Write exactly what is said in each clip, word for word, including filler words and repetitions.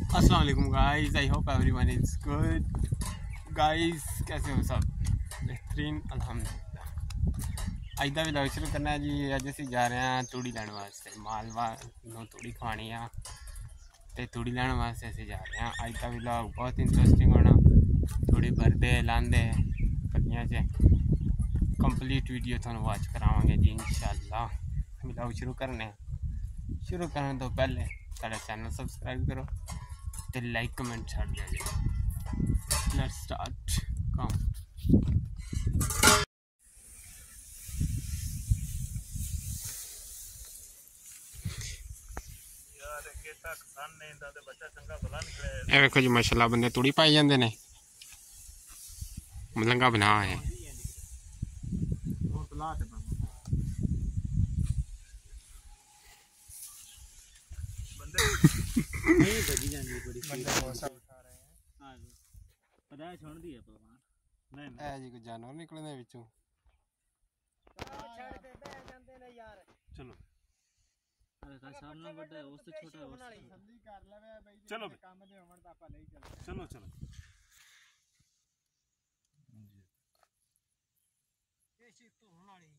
अस्सलाम वालेकुम guys, I hope everyone is good. Guys कैसे हो सब? बेहतरीन अल्हम्दुलिल्लाह। अज का व्लॉग शुरू करना है जी। अज असीं जा रहे हैं तूड़ी लैण वास्ते। मालवा नूं तूड़ी खवानी आ ते तूड़ी लैण वास्ते असीं जा रहे हैं। अज का व्लॉग बहुत इंटरेस्टिंग होना। तूड़ी भरदे लांदे कलियां च कंप्लीट वीडियो तुहानूं वॉच करावांगे जी इंशाअल्लाह। व्लॉग शुरू करने शुरू करने तो पहले साडा चैनल सबसक्राइब करो ते लाइक कमेंट छड़ दिया जी। Let's start come. ए देखो जी माशाल्लाह बंदे तूड़ी पाई जाते ने। मलंगा बना है नहीं बजी जांदी बड़ी बंदे मौसा उठा रहे हैं। हां जी पता है छोड़ दी है पलवान। नहीं ए जी कोई जानवर निकले ने विचों। छड़ के बह जांदे ने यार। चलो अरे का सामने बड़ा है उससे छोटा है उससे जल्दी कर लेवे भाई। चलो काम दे होवन ता आपा ले चल। चलो चलो ये चीज तो होने वाली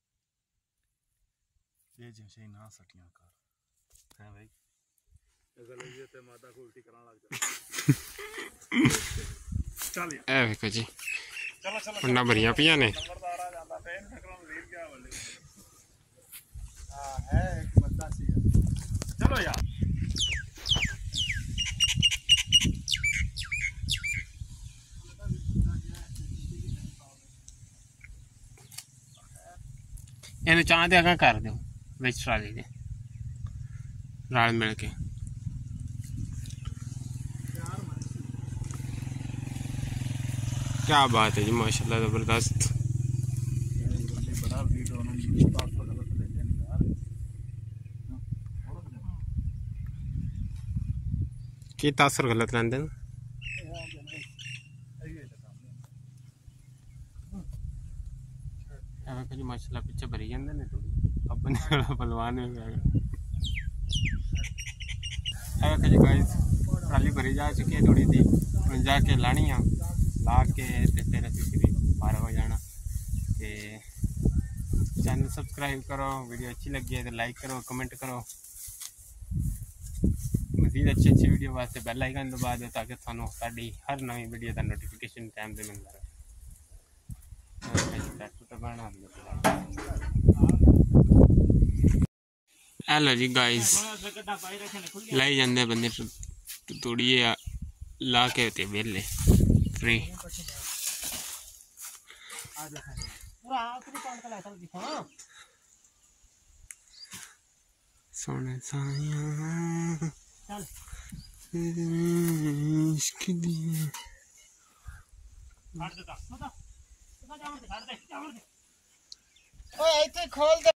ये जैसे ना सटियां कर हैं भाई। गले ये ते माता को उल्टी कराने लग जा। चल ए देखो जी चलो चलो उन्ना भरियां पियां ने। नंबरदार आ जाता ट्रेन ठकराम लीर क्या वाले। हां है एक बंदा सी। चलो यार इन्हें चाह दे अगर कर दो विच ट्राली दे राल मिल के। क्या बात है जी माशाल्लाह जबरदस्त। बड़ा वीडियो की तासर गलत लेंदे न। जी माशाल्लाह पीछे भरी जाते ने थोड़ी अपने पलवान में जी। गाइस ट्राली भरी जा चुकी है थोड़ी सी हम जाके लानी आ ला के ते फिर असीं फिर बारह हो जाना। ते चैनल सबसक्राइब करो, वीडियो अच्छी लगी है तो लाइक करो कमेंट करो। मज़ीद अच्छी अच्छी वीडियो वास्ते बेल आइकन दबा दो ताकि थानू साडी हर नवी वीडियो का नोटिफिकेशन टाइम से मिलता रहे। हेलो जी गाइस लाई जाते बंदे तोड़िए ला के होते वेले फ्री। पूरा आखिरी काउंट का लाइट दिखो ना। सोने साया चल इश्क दिए काट देता बता बता जाओ काट दे जाओ। ओए इथे खोल दे।